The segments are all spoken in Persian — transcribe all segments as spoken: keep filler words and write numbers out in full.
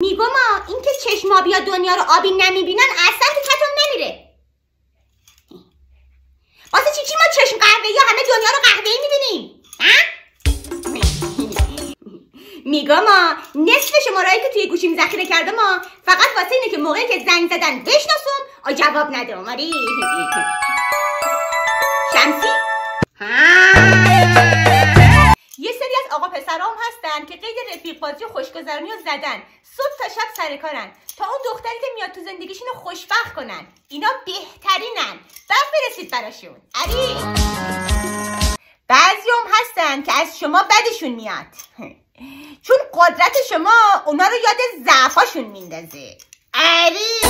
میگم ما این که چشمابیا دنیا رو آبی نمیبینن اصلا تو کتون نمیره. واسه چی چی ما چشم قهوه‌ای یا همه دنیا رو قهوه‌ای میبینیم؟ میگم ما نصف شمارهایی که توی گوشیم ذخیره کرده ما فقط واسه اینه که موقعی که زنگ زدن بشناسم آ جواب نده. ماری شمسی یه سری از آقا پسرام هستن که قید رفیق بازی و خوشگذرانی رو زدن، صبح تا شب سر کارن تا اون دختری که میاد تو زندگیشون رو خوشبخت کنن. اینا بهترینن، بفرستید براشون. علی بعضیام هستن که از شما بدشون میاد چون قدرت شما اونا رو یاد ضعفاشون میندازه. علی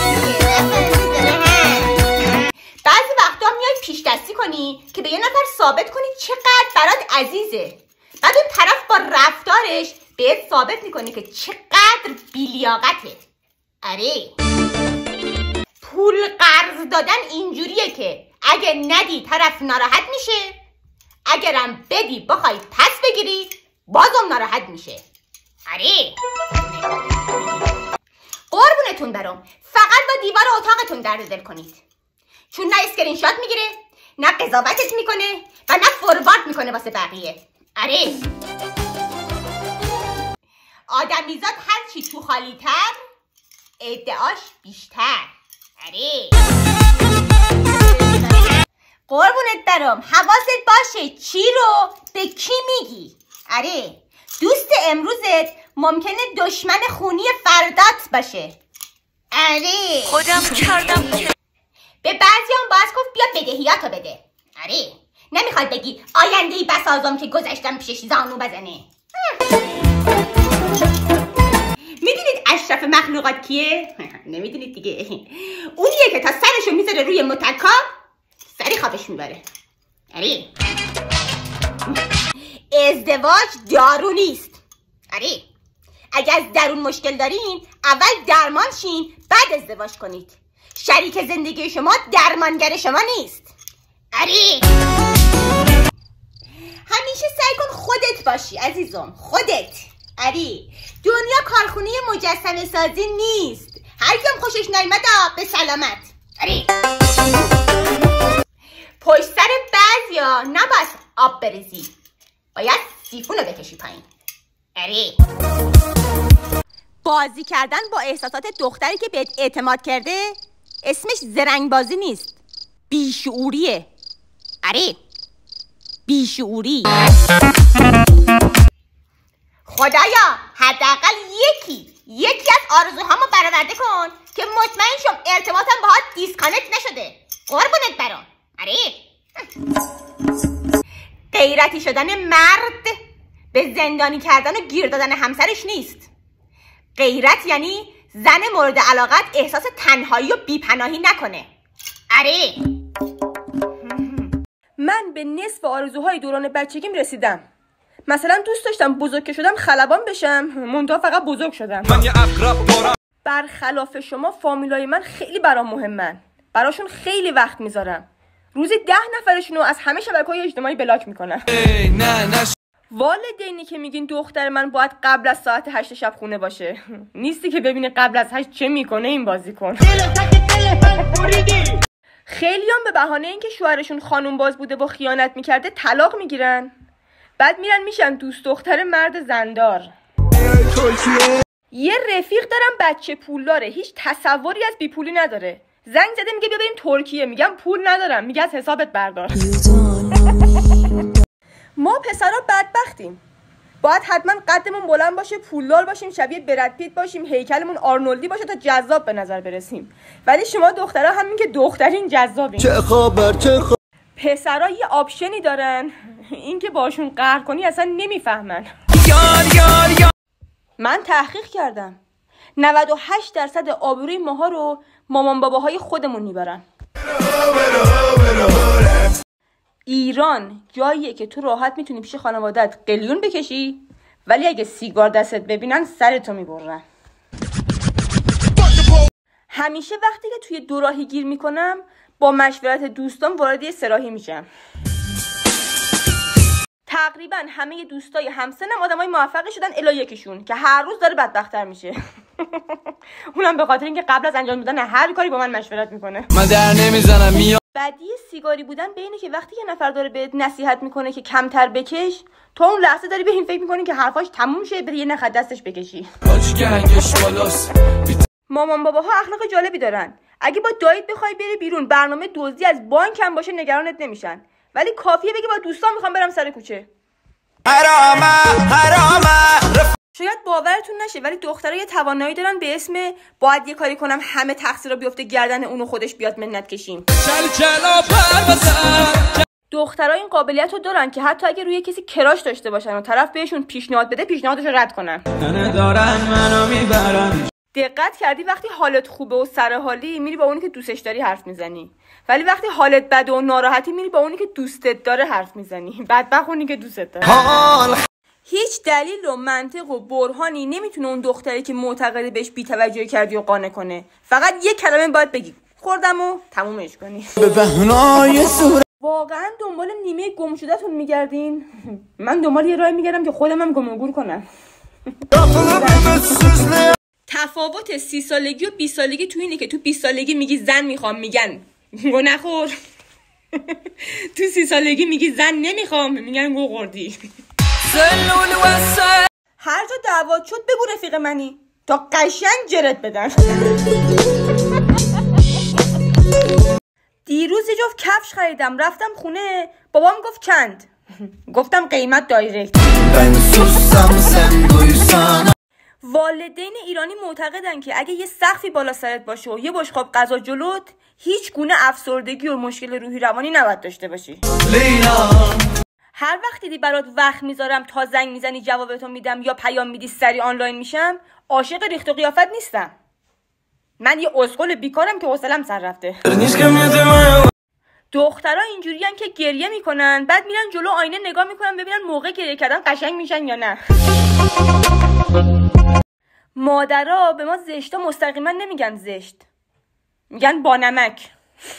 بعضی وقتا میای پیش دستی کنی که به یه نفر ثابت کنی چقدر برات عزیزه، بعد اون طرف با رفتارش بهت ثابت میکنی که چقدر بیلیاقته. آره پول قرض دادن اینجوریه که اگه ندی طرف ناراحت میشه، اگرم بدی بخوای پس بگیری بازم ناراحت میشه. آره قربونتون برم فقط با دیوار اتاقتون درد دل کنید، چون نه اسکرین شات میگیره، نه قضاوتت میکنه و نه فوروارد میکنه واسه بقیه. آره آدمیزاد هرچی تو خالی تر ادعاش بیشتر. آره قربونت برم حواست باشه چی رو به کی میگی. آره دوست امروزت ممکنه دشمن خونی فردات باشه. آره خودم کردم که به بعضی هم باید گفت بیا بدهیاتو بده. آره نمیخواد بگی آیندهی بسازم که گذشتم پیشش زانو بزنه. میدونید اشرف مخلوقات کیه؟ نمیدونید دیگه. اونیه که تا سرشو میذاره روی متکا سری خوابش میبره. آره ازدواج دارو نیست. آره اگه از درون مشکل دارین اول درمان شین بعد ازدواج کنید. شریک زندگی شما درمانگر شما نیست. آره همیشه سعی کن خودت باشی عزیزم، خودت. آره دنیا کارخونه مجسمه سازی نیست. هر کیم خوشش نیامد به سلامت. آره پشت سر بعضیا نباید آب بریزی، باید سیفون رو بکشی پایین. آره بازی کردن با احساسات دختری که بهت اعتماد کرده اسمش زرنگ بازی نیست، بیشعوریه. آره بیشعوری. خدایا حداقل یکی یکی از آرزوهامو برآورده کن که مطمئن شم ارتباطم باهات دیسکانکت نشده. قربونت برام. آره غیرتی شدن مرد به زندانی کردن و گیر دادن همسرش نیست. غیرت یعنی زن مورد علاقت احساس تنهایی و بیپناهی نکنه. آره من به نصف آرزوهای دوران بچگیم رسیدم. مثلا دوست داشتم بزرگ که شدم خلبان بشم، منتها فقط بزرگ شدم. من یه عقرب دارم. برخلاف شما فامیلای من خیلی برام مهمن، براشون خیلی وقت میذارم. روزی ده نفرشونو از همه شبکه‌های اجتماعی بلاک میکنم. نه نه والدینی که میگین دختر من باید قبل از ساعت هشت شب خونه باشه، نیستی که ببینی قبل از هشت چه میکنه این بازیکن. خیلیام به بهانه اینکه شوهرشون خانوم باز بوده با خیانت میکرده طلاق میگیرن، بعد میرن میشن دوست دختر مرد زندار. یه رفیق دارم بچه پولداره، هیچ تصوری از بیپولی نداره. زنگ زده میگه بیا بریم ترکیه، میگم پول ندارم، میگه از حسابت بردار. ما پسرا بدبختیم، باید حتما قدمون بلند باشه، پولدار باشیم، شبیه برد پیت باشیم، هیکلمون آرنولدی باشه تا جذاب به نظر برسیم. ولی شما دخترها همین که دخترین جذابین. چه خبر چه خبر. پسرا یه آپشنی دارن، این که باشون قهر کنی اصلا نمیفهمن. یار یار یار. من تحقیق کردم نود و هشت درصد آبروی ماها رو مامان باباهای خودمون میبرن. ایران جاییه که تو راحت میتونی پیش خانوادت قلیون بکشی، ولی اگه سیگار دستت ببینن سرتو میبرن. همیشه وقتی که توی دوراهی گیر میکنم با مشورت دوستان وارد یه سراحی میشم. تقریبا همه دوستای همسنم آدمای موفقی شدن الا یکیشون که هر روز داره بدبخت‌تر میشه. اونم به خاطر اینکه قبل از انجام دادن هر کاری با من مشورت میکنه. من در نمیزنم میام. بدی سیگاری بودن به اینه که وقتی یه نفر داره بهت نصیحت میکنه که کمتر بکش، تو اون لحظه داری به این فکر میکنی که حرفاش تموم شه، بری یه نخ دستش بکشی. مامان باباها اخلاق جالبی دارن. اگه با دایت بخوای بری بیرون برنامه دزدی از بانک هم باشه نگرانت نمیشن، ولی کافیه بگی با دوستان میخوام برم سر کوچه. حرامه حرامه. شاید باورتون نشه ولی دخترها یه توانایی دارن به اسم باید یه کاری کنم همه تقصیرا بیفته گردن اونو خودش بیاد منت کشیم. دخترها این قابلیت رو دارن که حتی اگه روی کسی کراش داشته باشن و طرف بهشون پیشنهاد بده پیشنهادش رو رد کنن. دارن منو میبرن. دقت کردی وقتی حالت خوبه و سرحالی میری با اونی که دوستش داری حرف میزنی، ولی وقتی حالت بده و ناراحتی میری با اونی که دوستت داره حرف میزنی. بدبخت اونی که دوستت داره. هیچ دلیل و منطق و برهانی نمیتونه اون دختری که معتقده بهش بی‌توجهی کردی و قانع کنه. فقط یه کلمه باید بگی خوردم و تمومش کنی. به بهنای صورت واقعا دنبال نیمه گم شده‌تون میگردین؟ من دنبال یه راهی میگردم که خودم هم گم و گور کنم. تفاوت سی سالگی و بیست سالگی تو اینه که تو بیست سالگی میگی زن میخوام میگن گو نخور. تو سی سالگی میگی زن نمیخوام میگن گو خوردی. هر جا دعوات شد بگو رفیق منی تا قشنگ جرت بدن. دیروز یه جفت کفش خریدم رفتم خونه بابام گفت چند؟ گفتم قیمت دایرکت. والدین ایرانی معتقدن که اگه یه سقفی بالا سرت باشه و یه بشقاب غذا جلوت هیچ گونه افسردگی و مشکل روحی روانی نباید داشته باشی. لیلا هر وقت دیدی برات وقت میذارم تا زنگ میزنی جوابتو میدم یا پیام میدی سری آنلاین میشم، عاشق ریخت و قیافت نیستم. من یه اسکل بیکارم که حوصله‌ام سر رفته. دخترها اینجوریان که گریه میکنن بعد میرن جلو آینه نگاه میکنن ببینن موقع گریه کردن قشنگ میشن یا نه. مادرها به ما زشتا مستقیما نمیگن زشت، میگن با نمک.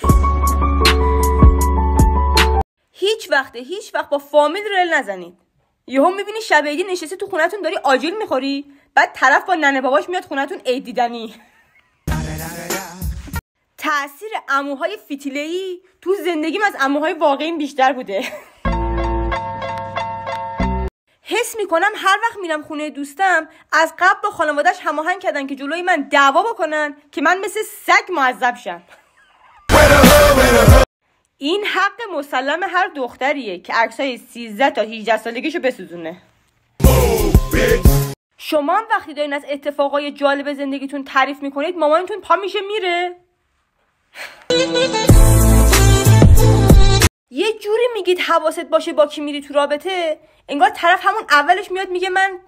هیچ وقته هیچ وقت با فامیل رل نزنید. یهو میبینی شب عیدی نشستی تو خونتون داری آجیل میخوری، بعد طرف با ننه باباش میاد خونتون عید دیدنی. تأثیر عموهای فتیله‌ای تو زندگیم از عموهای واقعیم بیشتر بوده. حس میکنم هر وقت میرم خونه دوستم از قبل با خانواده‌اش هماهنگ کردن که جلوی من دعوا بکنن که من مثل سگ معذب شم. این حق مسلم هر دختریه که عکسای سیزده تا هجده سالگیشو بسوزونه. شما هم وقتی دارین از اتفاقای جالب زندگیتون تعریف میکنید مامانتون پا میشه میره. یه جوری میگید حواست باشه با کی میری تو رابطه انگار طرف همون اولش میاد میگه من.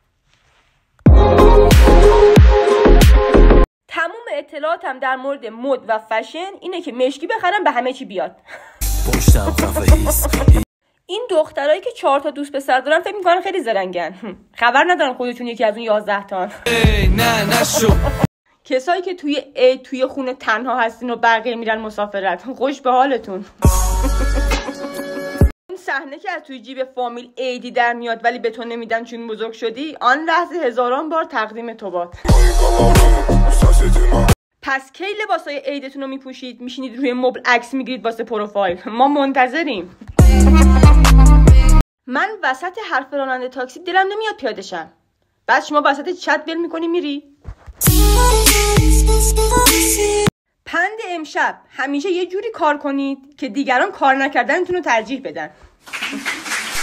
تموم اطلاعاتم در مورد مد و فشن اینه که مشکی بخرم به همه چی بیاد. این دخترایی که چهار تا دوست پسر دارن فکر میکنن خیلی زرنگن، خبر ندارن خودشون یکی از اون یازده تان. نه نشو. کسایی که توی ای توی خونه تنها هستین و بقیه میرن مسافرت، خوش به حالتون. اون صحنه که از توی جیب فامیل ایدی در میاد ولی به تو نمیدن چون بزرگ شدی، آن لحظه هزاران بار تقدیم توبات. پس کی لباسای عیدتون رو میپوشید میشینید روی مبل عکس میگیرید واسه پروفایل؟ ما منتظریم. من وسط حرف راننده تاکسی دلم نمیاد پیاده شم، بعد شما وسط چت ول میکنی میری. پند امشب همیشه یه جوری کار کنید که دیگران کار نکردنتون رو ترجیح بدن.